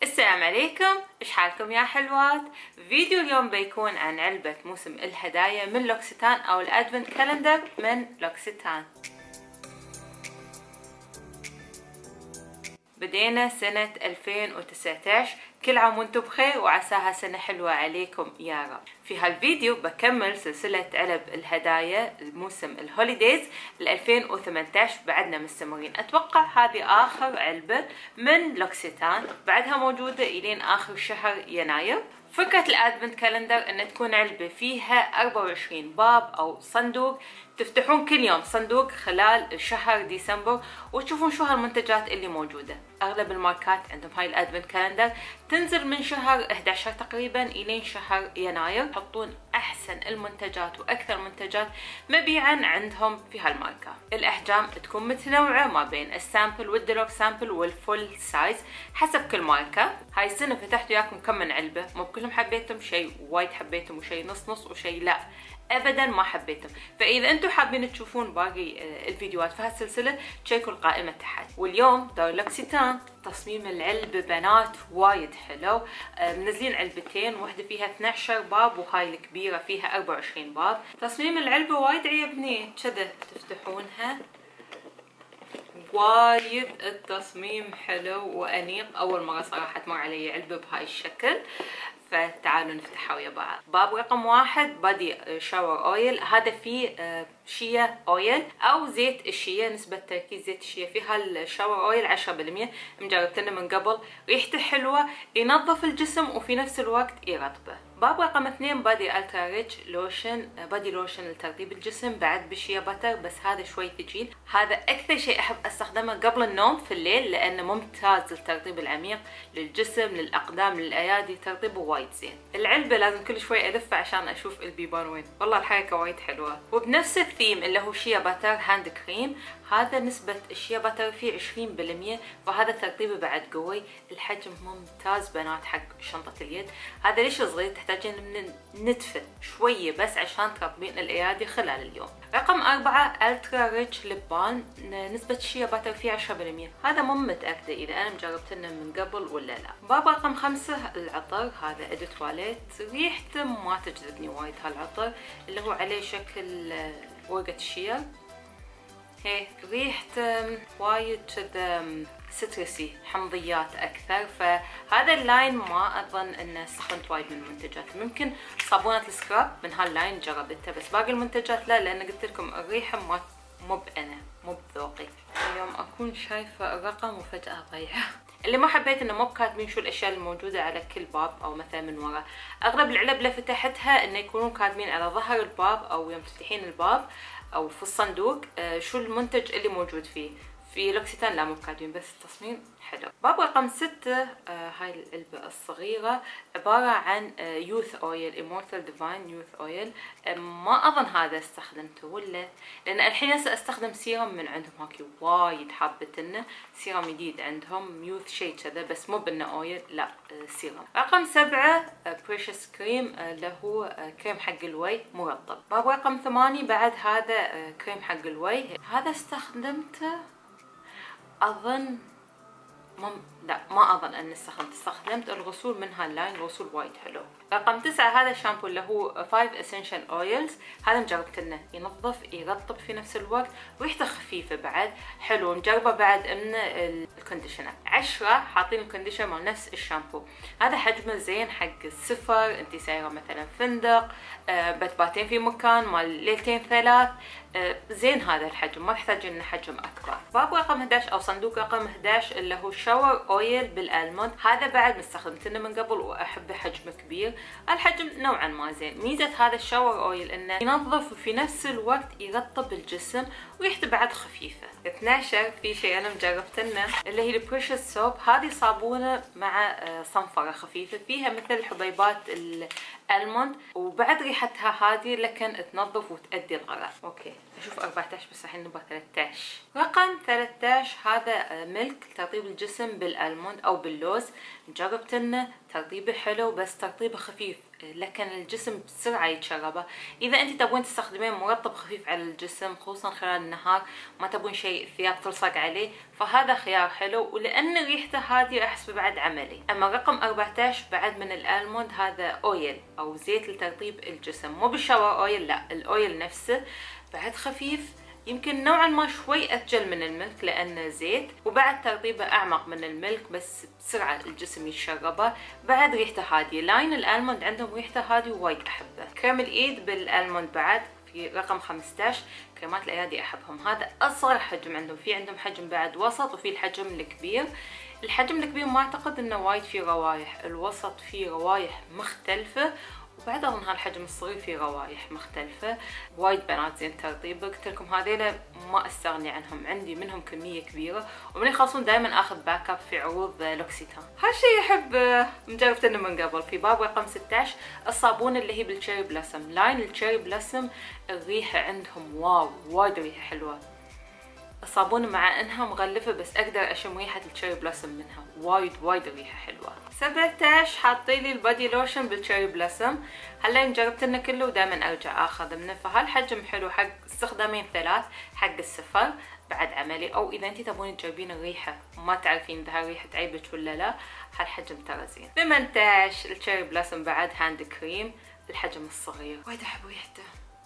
السلام عليكم، ايش حالكم يا حلوات؟ فيديو اليوم بيكون عن علبة موسم الهدايا من لوكسيتان او الادفنت كالندر من لوكسيتان. بدينا سنة 2019، كل عام وانتم بخير وعساها سنة حلوة عليكم يا رب. في هالفيديو بكمل سلسلة علب الهدايا الموسم الهوليديز 2018، بعدنا مستمرين. اتوقع هذه اخر علبة من لوكسيتان، بعدها موجودة الين اخر شهر يناير. فكرة الادفنت كالندر ان تكون علبة فيها 24 باب او صندوق، تفتحون كل يوم صندوق خلال شهر ديسمبر وتشوفون شو هالمنتجات اللي موجودة. اغلب الماركات عندهم هاي الادفنت كالندر تنزل من شهر 11 تقريبا الين شهر يناير، يحطون احسن المنتجات واكثر منتجات مبيعا عندهم في هالماركة. الاحجام تكون متنوعة ما بين السامبل والديلوكس سامبل والفول سايز حسب كل ماركة. هاي السنة فتحت وياكم كم من علبة، مو بكلهم حبيتم، شيء وايد حبيتم وشيء نص نص وشيء لا ابدا ما حبيتم. فاذا انتم حابين تشوفون باقي الفيديوهات في هالسلسله تشيكوا القائمه تحت. واليوم دار لوكسيتان تصميم العلبه بنات وايد حلو، منزلين علبتين، واحده فيها 12 باب وهاي الكبيره فيها 24 باب. تصميم العلبه وايد عجبني، كذا تفتحونها وايد التصميم حلو وانيق، اول مره صراحه تمر علي علبه بهاي الشكل. فتعالوا نفتحها ويا بعض. باب رقم 1 بادي شاور اويل، هذا فيه شيا اويل او زيت الشيا، نسبة تركيز زيت الشيا في هالشاور اويل 10%، مجربتنه من قبل، ريحته حلوة، ينظف الجسم وفي نفس الوقت يرطبه. باب رقم 2 بادي الترا ريتش لوشن، بادي لوشن لترطيب الجسم بعد بالشيا باتر، بس هذا شوي ثقيل. هذا اكثر شيء احب استخدمه قبل النوم في الليل لانه ممتاز للترطيب العميق للجسم للاقدام للايادي، ترطيبه وايد زين. العلبه لازم كل شوي الفها عشان اشوف البيبان وين، والله الحركه وايد حلوه. وبنفس الثيم اللي هو شيا باتر هاند كريم، هذا نسبه الشيا باتر فيه 20%، فهذا ترطيبه بعد قوي. الحجم ممتاز بنات حق شنطه اليد، هذا ليش صغير، تحتاجين من نتفه شويه بس عشان ترطبين الايادي خلال اليوم. رقم 4 الترا ريتش ليب بالم، نسبه الشيا باتر فيه 10%، هذا مو متاكده اذا انا مجربتنه من قبل ولا لا. باب رقم 5 العطر، هذا ادو تواليت، ريحته ما تجذبني وايد هالعطر اللي هو عليه شكل ورقة الشيا، هي ريحته وايد كذا سترسي، حمضيات اكثر. فهذا اللاين ما اظن انه استخدمت وايد من المنتجات، ممكن صابونة السكراب من هاللاين جربتها، بس باقي المنتجات لا، لان قلت لكم الريحه مو بانا، مو بذوقي. اليوم اكون شايفه الرقم وفجاه اضيعه. اللي ما حبيت انه مو كاتبين شو الاشياء الموجوده على كل باب او مثلا من ورا. اغلب العلب اللي فتحتها انه يكونون كاتبين على ظهر الباب او يوم تفتحين الباب او في الصندوق شو المنتج اللي موجود فيه. في لوكسيتان لا مو كاتبين، بس التصميم حلو. باب رقم 6 هاي العلبة الصغيرة عبارة عن يوث اويل، امورتال ديفاين يوث اويل. ما اظن هذا استخدمته ولا، لان الحين هسه استخدم سيرم من عندهم، هاكي وايد حابتنه، سيرم جديد عندهم يوث شيء كذا، بس مو بانه اويل، لا سيرم. رقم 7 بريشس كريم، اللي هو كريم حق الوجه مرطب. باب رقم 8 بعد هذا كريم حق الوجه، هذا استخدمته اظن لا ما اظن اني استخدمت الغسول من هاللاين، غسول وايد حلو. رقم 9 هذا الشامبو اللي هو 5 اسينشال اويلز، هذا مجربتنه، ينظف يرطب في نفس الوقت، ريحته خفيفه بعد حلو. مجربه بعد من الكونديشنر 10، حاطين الكونديشنر مع نفس الشامبو. هذا حجمه زين حق السفر، انتي سايره مثلا فندق، بتباتين في مكان مال ليلتين ثلاث، زين هذا الحجم، ما تحتاجين انه حجم اكبر. باب رقم 11 او صندوق رقم 11 اللي هو شاور اويل بالالموند، هذا بعد مستخدمتنه من قبل واحبه، حجمه كبير، الحجم نوعا ما زين. ميزه هذا الشاور اويل انه ينظف وفي نفس الوقت يرطب الجسم وريحته بعد خفيفه. 12 في شيء انا مجربتنه اللي هي البريشس سوب، هذه صابونه مع صنفره خفيفه فيها مثل حبيبات الالموند، وبعد ريحتها هذه لكن تنظف وتأدي الغرض. اوكي اشوف 14 بس الحين نبغى 13. رقم 13 هذا ملك ترطيب الجسم بالالموند، بالالموند او باللوز، جربتنه ترطيبه حلو بس ترطيبه خفيف، لكن الجسم بسرعة يتشربه. إذا أنت تبون تستخدمين مرطب خفيف على الجسم خصوصا خلال النهار، ما تبون شيء الثياب تلصق عليه، فهذا خيار حلو، ولأن ريحته هادية أحسبه بعد عملي. أما رقم 14 بعد من الألموند، هذا أويل أو زيت لترطيب الجسم، مو بالشاور أويل، لا الأويل نفسه، بعد خفيف، يمكن نوعا ما شوي أثقل من الملك لأنه زيت، وبعد ترطيبه أعمق من الملك بس بسرعة الجسم يتشربه، بعد ريحته هادية. لاين الألموند عندهم ريحته هادية وايد أحبه. كريم الإيد بالألموند بعد في رقم 15، كريمات الأيادي أحبهم، هذا أصغر حجم عندهم، في عندهم حجم بعد وسط وفي الحجم الكبير. الحجم الكبير ما أعتقد إنه وايد فيه روايح، الوسط فيه روايح مختلفة، وبعد اظن هالحجم الصغير فيه روايح مختلفة. وايد بنات زين ترطيب، قلت لكم هذيلا ما استغني عنهم، عندي منهم كمية كبيرة، ومن يخلصون دائما اخذ باك اب في عروض لوكسيتان. هالشي احب مجربتنه من قبل. في باب رقم 16 الصابون اللي هي بالتشيري بلاسم، لاين التشيري بلاسم الريحة عندهم واو وايد ريحة حلوة. الصابون مع انها مغلفة بس اقدر اشم ريحة التشيري بلاسم منها، وايد الريحة حلوة. 17 حاطيلي البادي لوشن بالتشيري بلاسم، هلا جربتنه كله ودائما ارجع اخذ منه، فهالحجم حلو حق استخدامين ثلاث، حق السفر بعد عملي، او اذا انتي تبون تجربين الريحة وما تعرفين اذا هالريحة تعيبك ولا لا، هالحجم ترى زين. 18 التشيري بلاسم بعد هاند كريم الحجم الصغير، وايد احب ريحته،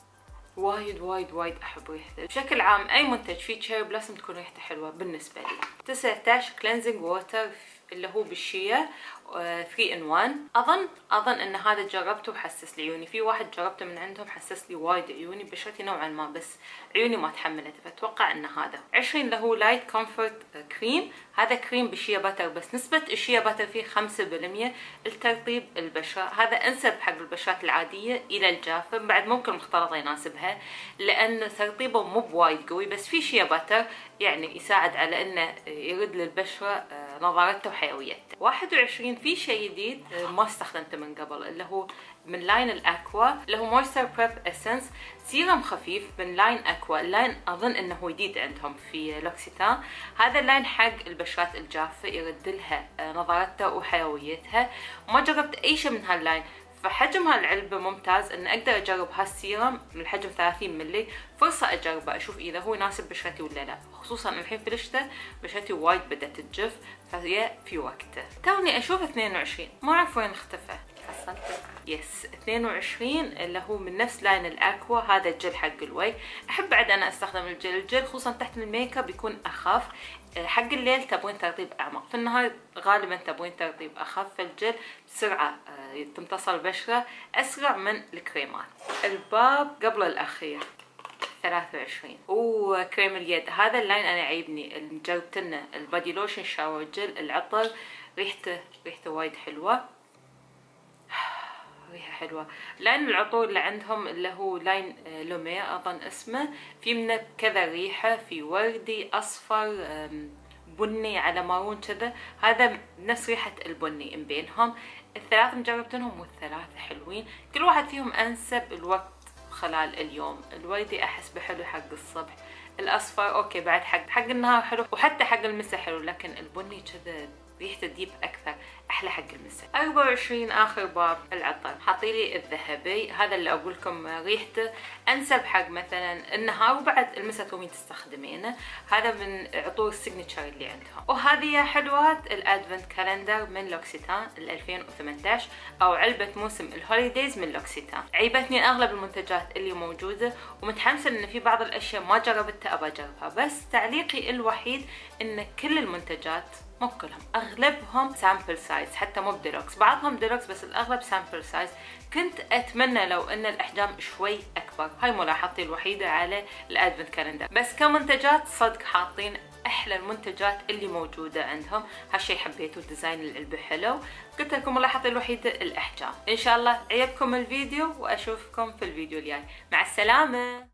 وايد احب ريحته. بشكل عام اي منتج فيه تشيري بلاسم تكون ريحته حلوه بالنسبه لي. 19 كلينزنج ووتر اللي هو بالشيا 3 in 1، اظن ان هذا جربته وحسس لي عيوني، في واحد جربته من عندهم حسس لي وايد عيوني، بشرتي نوعا ما بس عيوني ما تحملت، فاتوقع ان هذا. 20 اللي هو لايت كومفورت كريم، هذا كريم بالشيا باتر بس نسبة الشيا باتر فيه 5% لترطيب البشرة، هذا انسب حق البشرات العادية الى الجافة، بعد ممكن مختلطة يناسبها لان ترطيبه مو بوايد قوي، بس في شيا باتر يعني يساعد على انه يرد للبشرة نضارتها وحيويتها. 21 في شيء جديد ما استخدمته من قبل اللي هو من لاين الاكوا، اللي هو مويستر بريب اسنس، سيرم خفيف من لاين اكوا. اللاين اظن انه جديد عندهم في لوكسيتان، هذا اللاين حق البشرات الجافة يرد لها نضارتها وحيويتها، وما جربت اي شيء من هاللاين، فحجم هالعلبة ممتاز ان اقدر اجرب هالسيرم من الحجم 30 ملي، فرصة اجربه اشوف اذا هو يناسب بشرتي ولا لا، خصوصا الحين في الشتاء بشرتي وايد بدأت تجف، فهي في وقته. توني اشوف 22 ما اعرف وين اختفى، حصلته يس 22 اللي هو من نفس لاين الاكوا، هذا الجل حق الوجه، احب بعد انا استخدم الجل خصوصا تحت الميك اب يكون اخف، حق الليل تبون ترطيب اعمق، في النهار غالبا تبون ترطيب اخف، فالجل بسرعه تمتص البشره اسرع من الكريمات. الباب قبل الاخير 23 وكريم اليد، هذا اللاين انا عيبني، جربتنه البادي لوشن شاور جل العطر، ريحته وايد حلوه، ريحه حلوه. لاين العطور اللي عندهم اللي هو لاين لومي اظن اسمه، في منه كذا ريحه، في وردي اصفر بني على مارون كذا، هذا نفس ريحه البني من بينهم. الثلاثه مجربتهم والثلاثه حلوين، كل واحد فيهم انسب الوقت خلال اليوم. الوردي احس بحلو حق الصبح، الاصفر اوكي بعد حق النهار حلو، وحتى حق المساء حلو، لكن البني كذا ريحته ديب اكثر، احلى حق المساء. 24 اخر باب العطر، حاطيلي الذهبي، هذا اللي اقول لكم ريحته انسب حق مثلا النهار وبعد المساء تقومين تستخدمينه، هذا من عطور السيجنتشر اللي عندهم. وهذه يا حلوات الادفنت كالندر من لوكسيتان 2018 او علبه موسم الهوليديز من لوكسيتان. عيبتني اغلب المنتجات اللي موجوده، ومتحمسه ان في بعض الاشياء ما جربتها ابى اجربها، بس تعليقي الوحيد ان كل المنتجات مو كلهم اغلبهم سامبل سايز، حتى مو بديلوكس، بعضهم ديلوكس بس الاغلب سامبل سايز، كنت اتمنى لو ان الاحجام شوي اكبر، هاي ملاحظتي الوحيده على الادفنت كالندر، بس كمنتجات صدق حاطين احلى المنتجات اللي موجوده عندهم، هالشي حبيته، ديزاين العلبه حلو، قلت لكم ملاحظتي الوحيده الاحجام. ان شاء الله عجبكم الفيديو واشوفكم في الفيديو الجاي، مع السلامه.